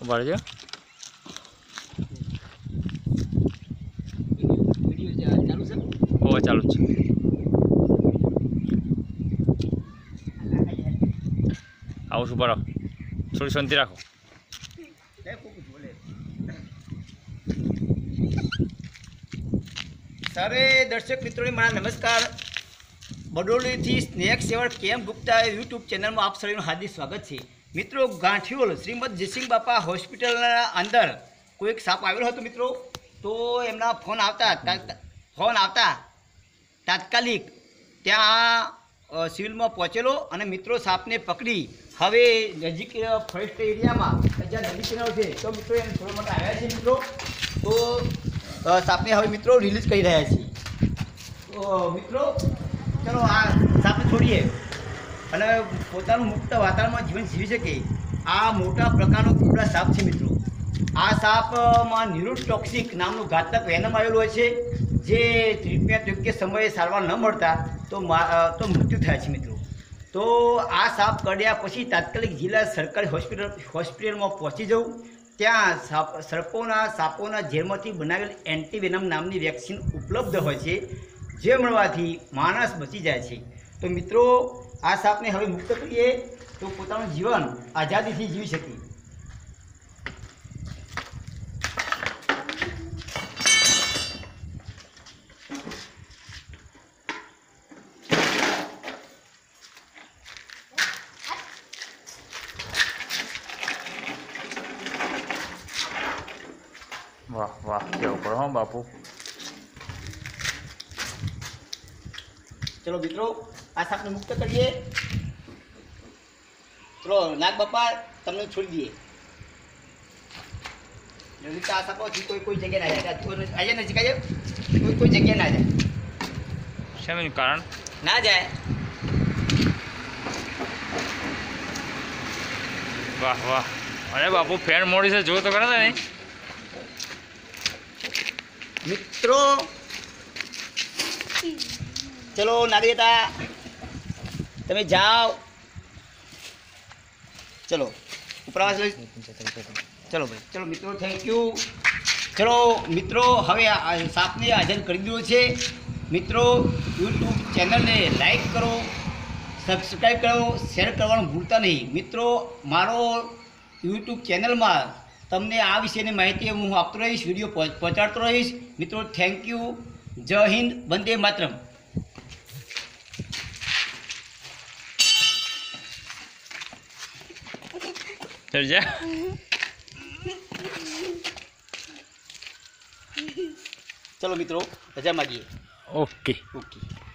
ઉભા રહેજો. વિડિયો ચાલુ છે? ઓ ચાલુ છે. આવું શું બરો થોડી શાંતિ રાખો. સરે દર્શક મિત્રોને મારા નમસ્કાર. બડોલીથી સ્નેક સેવર કેમ ગુપ્તા યુટ્યુબ ચેનલમાં આપ સૌનું હાર્દિક સ્વાગત છે. મિત્રો, ગાંઠિયોલ શ્રીમદ જયસિંહ બાપા હોસ્પિટલના અંદર કોઈક સાપ આવેલો હતો મિત્રો. તો એમના ફોન આવતા તાત્કાલિક ત્યાં સિવિલમાં પહોંચેલો અને મિત્રો સાપને પકડી હવે નજીક ફોરેસ્ટ એરિયામાં જ્યાં નદી કિનારો છે તો મિત્રો એમ થોડા માટે આવ્યા છે મિત્રો. તો સાપને હવે મિત્રો રિલીઝ કરી રહ્યા છીએ. તો મિત્રો ચલો આ સાપને છોડીએ અને પોતાનું મુક્ત વાતાવરણમાં જીવન જીવી શકે આ મોટા પ્રકારનો કુબડા સાપ છે મિત્રો. આ સાપમાં ન્યુરોટોક્સિક નામનું ઘાતક વેનમ આવેલું હોય છે, જે ટ્રીટમેન્ટ યોગ્ય સમયે સારવાર ન મળતા તો મૃત્યુ થાય છે મિત્રો. તો આ સાપ કરડ્યા પછી તાત્કાલિક જિલ્લા સરકારી હોસ્પિટલમાં પહોંચી જવું. ત્યાં સાપોના ઝેરમાંથી બનાવેલ એન્ટીવેનમ નામની વેક્સિન ઉપલબ્ધ હોય છે, જે મળવાથી માણસ બચી જાય છે. તો મિત્રો, આ સાપને હવે મુક્ત કરીએ તો પોતાનું જીવન આઝાદીથી જીવી શકીએ. વાહ વાહ, કેવું પડે હો બાપુ. ચલો મિત્રો, આ સાપને મુક્ત કરીએ. ચલો નાગ બાપા, તમને છોડી દઈએ. જલ્દી આ સાપો કોઈ જગ્યાએ ના જાય. આજે નજીક આજે કોઈ જગ્યાએ ના જાય. શેનું કારણ? ના જાય. વાહ વાહ, અરે બાપુ ફેન મોડી છે, જો તો કરે ને મિત્રો. ચલો નાગરિકતા તમે જાઓ. ચલો ઉપરવાસ ચલો ભાઈ, ચલો મિત્રો, થેન્ક યુ. ચલો મિત્રો, હવે સાપને આઝાદ કરી દીધો છે. મિત્રો, યુટ્યુબ ચેનલને લાઈક કરો, સબસ્ક્રાઈબ કરો, શેર કરવાનું ભૂલતા નહીં. મિત્રો, મારો યુટ્યુબ ચેનલમાં તમને આ વિશેની માહિતી હું આપતો રહીશ, વિડીયો પહોંચાડતો રહીશ. મિત્રો, થેન્ક યુ. જય હિન્દ, વંદે માતરમ. ચલો મિત્રો, રજા માગીએ. ઓકે.